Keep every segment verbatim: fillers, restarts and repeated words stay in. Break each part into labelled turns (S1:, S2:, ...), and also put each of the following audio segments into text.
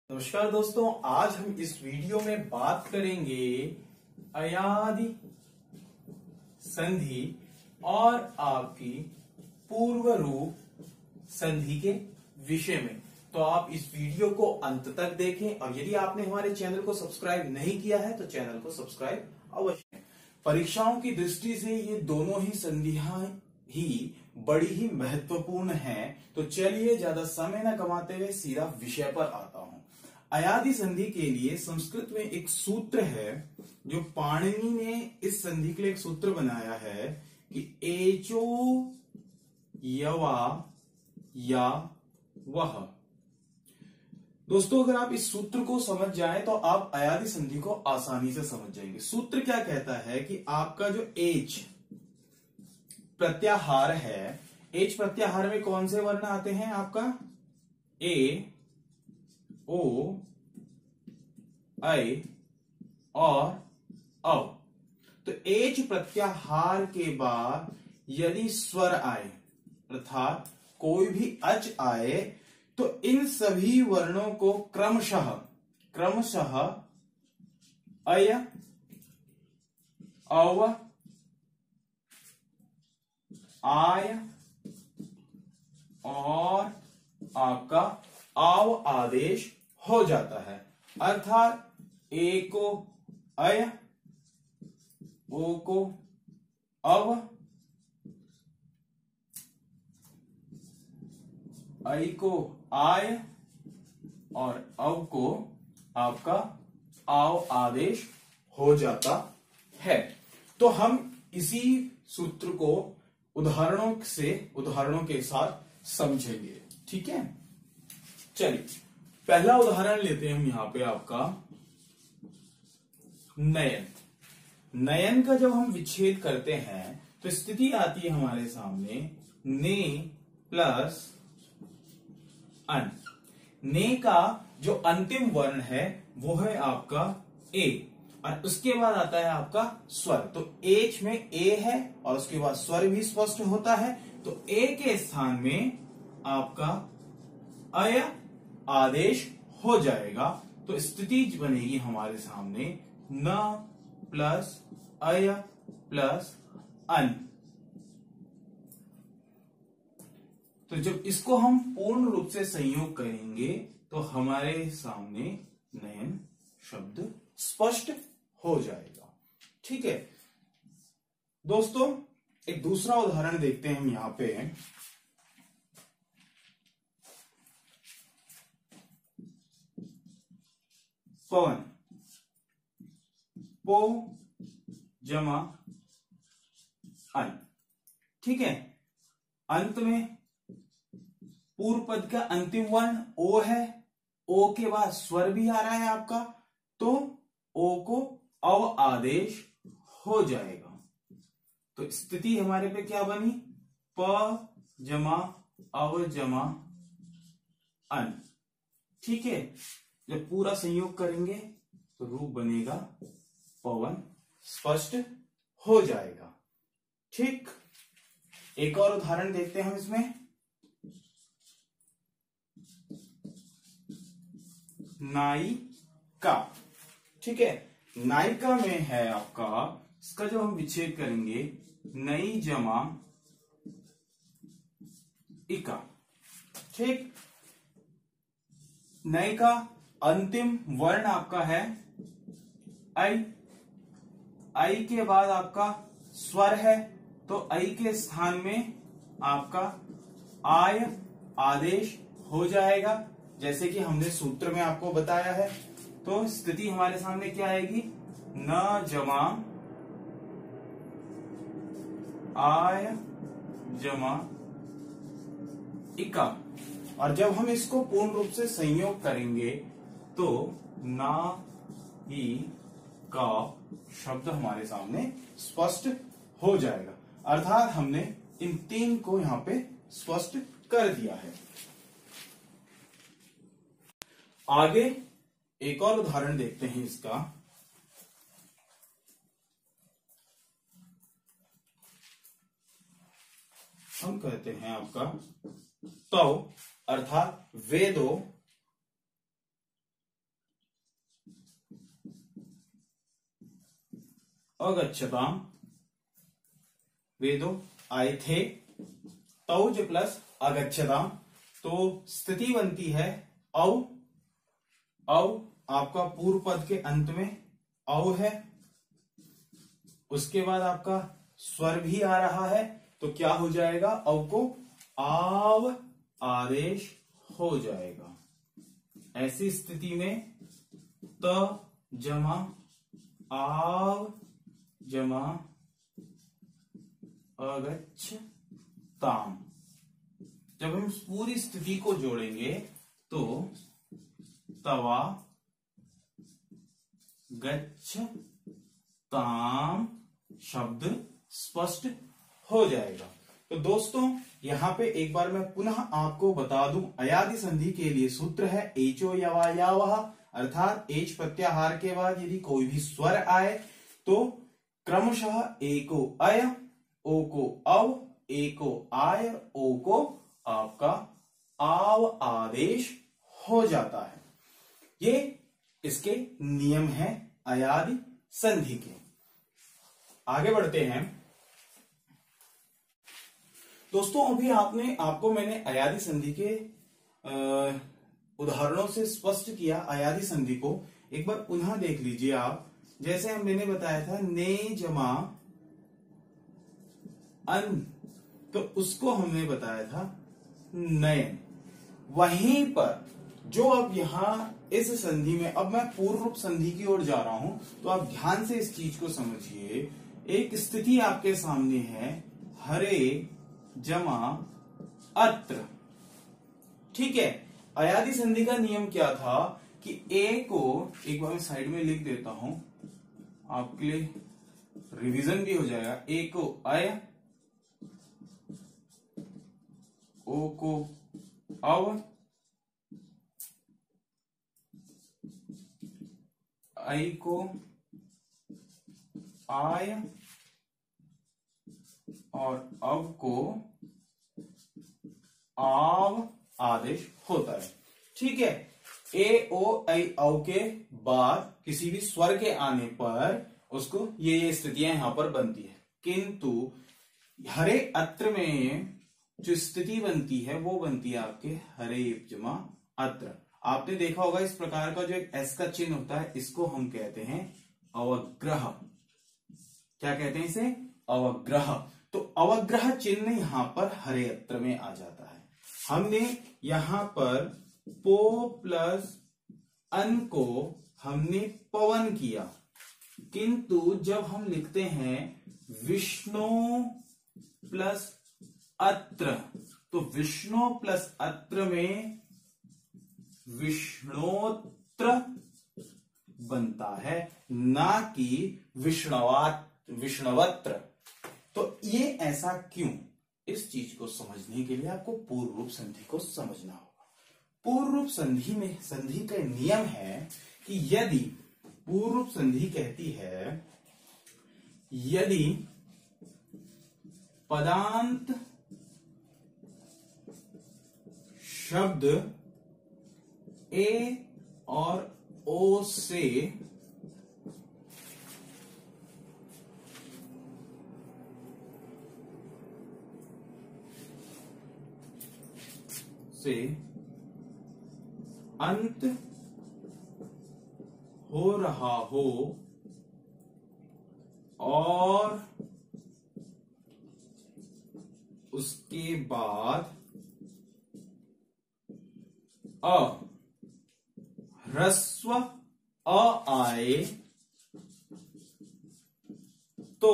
S1: नमस्कार दोस्तों, आज हम इस वीडियो में बात करेंगे अयादि संधि और आपकी पूर्व रूप संधि के विषय में। तो आप इस वीडियो को अंत तक देखें और यदि आपने हमारे चैनल को सब्सक्राइब नहीं किया है तो चैनल को सब्सक्राइब अवश्य करें। परीक्षाओं की दृष्टि से ये दोनों ही संधियां ही बड़ी ही महत्वपूर्ण हैं। तो चलिए ज्यादा समय न गंवाते हुए सीधा विषय पर आता हूं। अयादि संधि के लिए संस्कृत में एक सूत्र है जो पाणिनि ने इस संधि के लिए एक सूत्र बनाया है कि एचो यवा या वह। दोस्तों, अगर आप इस सूत्र को समझ जाएं तो आप अयादि संधि को आसानी से समझ जाएंगे। सूत्र क्या कहता है कि आपका जो एच प्रत्याहार है, एच प्रत्याहार में कौन से वर्ण आते हैं? आपका ए, ओ, आई और औ। तो एच प्रत्याहार के बाद यदि स्वर आए अर्थात कोई भी अच आए तो इन सभी वर्णों को क्रमशः क्रमशः अय, अव, आय और आपका आव आदेश हो जाता है। अर्थात ए को अय, ओ को अव, आई को आय और अव को आपका आव आदेश हो जाता है। तो हम इसी सूत्र को उदाहरणों से उदाहरणों के साथ समझेंगे। ठीक है, चलिए पहला उदाहरण लेते हैं हम यहां पे आपका नयन। नयन का जब हम विच्छेद करते हैं तो स्थिति आती है हमारे सामने ने प्लस अन। ने का जो अंतिम वर्ण है वो है आपका ए और उसके बाद आता है आपका स्वर। तो एच में ए है और उसके बाद स्वर भी स्पष्ट होता है। तो ए के स्थान में आपका अय आदेश हो जाएगा। तो स्थिति बनेगी हमारे सामने न प्लस अय प्लस अन। तो जब इसको हम पूर्ण रूप से संयोग करेंगे तो हमारे सामने नयन शब्द स्पष्ट हो जाएगा। ठीक है दोस्तों, एक दूसरा उदाहरण देखते हैं हम यहां पे। पवन, पो जमा अन। ठीक है, अंत में पूर्व पद का अंतिम वर्ण ओ है, ओ के बाद स्वर भी आ रहा है आपका, तो ओ को अव आदेश हो जाएगा। तो स्थिति हमारे पे क्या बनी? प जमा अव जमा अन। ठीक है, जब पूरा संयोग करेंगे तो रूप बनेगा पवन, स्पष्ट हो जाएगा। ठीक, एक और उदाहरण देखते हैं हम इसमें। नायिका। ठीक है, नायिका में है आपका, इसका जब हम विच्छेद करेंगे नई जमा इका। ठीक, नई का अंतिम वर्ण आपका है आई, आई के बाद आपका स्वर है तो आई के स्थान में आपका आय आदेश हो जाएगा, जैसे कि हमने सूत्र में आपको बताया है। तो स्थिति हमारे सामने क्या आएगी? न जमा आय जमा इका। और जब हम इसको पूर्ण रूप से संयोग करेंगे तो ना ही का शब्द हमारे सामने स्पष्ट हो जाएगा। अर्थात हमने इन तीन को यहां पे स्पष्ट कर दिया है। आगे एक और उदाहरण देखते हैं इसका। हम कहते हैं आपका तो अर्थात वेदो अगच्छताम, वे दो आए थे, तौज प्लस अगच्छताम, तो स्थिति बनती है औ, औ आपका पूर्व पद के अंत में औ है, उसके बाद आपका स्वर भी आ रहा है, तो क्या हो जाएगा, औ को आव आदेश हो जाएगा। ऐसी स्थिति में त जमा आव जमा अगच्छताम, जब हम इस पूरी स्थिति को जोड़ेंगे तो तवा गच्छताम शब्द स्पष्ट हो जाएगा। तो दोस्तों यहां पे एक बार मैं पुनः आपको बता दूं, अयादि संधि के लिए सूत्र है एचो यवा यावह, अर्थात एच प्रत्याहार के बाद यदि कोई भी स्वर आए तो क्रमशः ए को अय, ओ को अव, ए को आय, ओ को आपका आव आदेश हो जाता है। ये इसके नियम हैं अयादि संधि के। आगे बढ़ते हैं दोस्तों, अभी आपने आपको मैंने अयादि संधि के उदाहरणों से स्पष्ट किया अयादि संधि को। एक बार पुनः देख लीजिए आप, जैसे हम मैंने बताया था ने जमा अन, तो उसको हमने बताया था नयन। वहीं पर जो अब यहां इस संधि में, अब मैं पूर्व रूप संधि की ओर जा रहा हूं, तो आप ध्यान से इस चीज को समझिए। एक स्थिति आपके सामने है हरे जमा अत्र, ठीक है। अयादि संधि का नियम क्या था कि ए को, एक बार मैं साइड में लिख देता हूं आपके लिए रिवीजन भी हो जाएगा। ए को अय, ओ को अव, आई को आय और अव को आव आदेश होता है, ठीक है। ए ओ आई औ के बाद किसी भी स्वर के आने पर उसको ये ये स्थितियां यहां पर बनती है, किंतु हरे अत्र में जो स्थिति बनती है वो बनती है आपके हरे जमा अत्र। आपने देखा होगा इस प्रकार का जो एक एस का चिन्ह होता है, इसको हम कहते हैं अवग्रह। क्या कहते हैं इसे? अवग्रह। तो अवग्रह चिन्ह यहां पर हरे अत्र में आ जाता है। हमने यहां पर पो प्लस अन को हमने पवन किया, किंतु जब हम लिखते हैं विष्णु प्लस अत्र, तो विष्णु प्लस अत्र में विष्णोत्र बनता है, ना कि विष्णवात विष्णवत्र। तो ये ऐसा क्यों? इस चीज को समझने के लिए आपको पूर्व रूप संधि को समझना होगा। पूर्व रूप संधि में संधि का नियम है कि यदि पूर्व रूप संधि कहती है यदि पदांत शब्द ए और ओ से से अंत हो रहा हो और उसके बाद अ ह्रस्व अ आए तो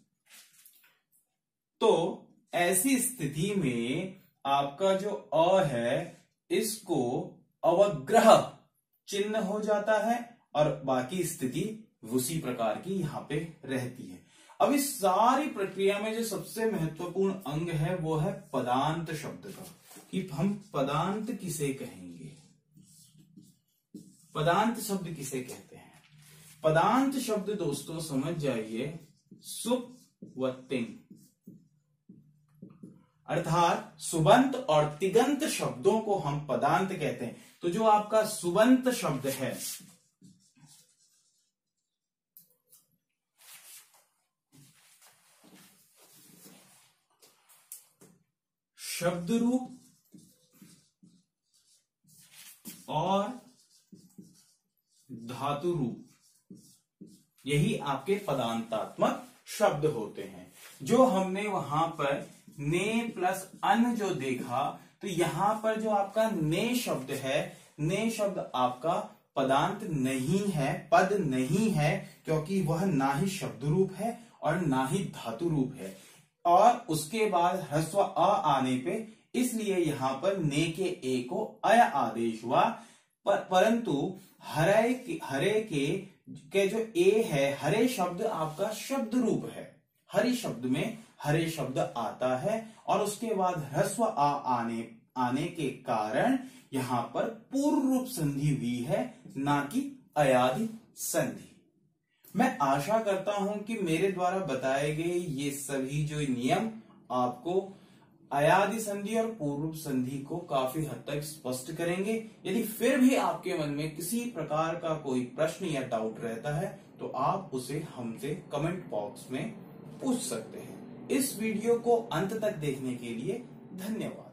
S1: तो ऐसी स्थिति में आपका जो अ है इसको अवग्रह चिन्ह हो जाता है और बाकी स्थिति उसी प्रकार की यहां पे रहती है। अब इस सारी प्रक्रिया में जो सबसे महत्वपूर्ण अंग है वो है पदांत शब्द का, कि हम पदांत किसे कहेंगे। पदांत शब्द किसे कहते हैं? पदांत शब्द दोस्तों समझ जाइए, सुप व तिंग, अर्थात सुबंत और तिगंत शब्दों को हम पदांत कहते हैं। तो जो आपका सुबंत शब्द है, शब्द रूप और धातु रूप, यही आपके पदांतात्मक शब्द होते हैं। जो हमने वहां पर ने प्लस अन जो देखा, तो यहां पर जो आपका ने शब्द है, ने शब्द आपका पदांत नहीं है, पद नहीं है, क्योंकि वह ना ही शब्द रूप है और ना ही धातु रूप है। और उसके बाद ह्रस्व अ आने पे, इसलिए यहां पर ने के ए को अय आदेश हुआ। पर, परंतु हरे के, हरे के के जो ए है, हरे शब्द आपका शब्द रूप है। हरि शब्द में हरे शब्द आता है और उसके बाद ह्रस्व आ आने आने के कारण यहां पर पूर्व रूप संधि हुई है, ना कि अयादि संधि। मैं आशा करता हूं कि मेरे द्वारा बताए गए ये सभी जो नियम आपको अयादि संधि और पूर्व रूप संधि को काफी हद तक स्पष्ट करेंगे। यदि फिर भी आपके मन में किसी प्रकार का कोई प्रश्न या डाउट रहता है तो आप उसे हमसे कमेंट बॉक्स में पूछ सकते हैं। इस वीडियो को अंत तक देखने के लिए धन्यवाद।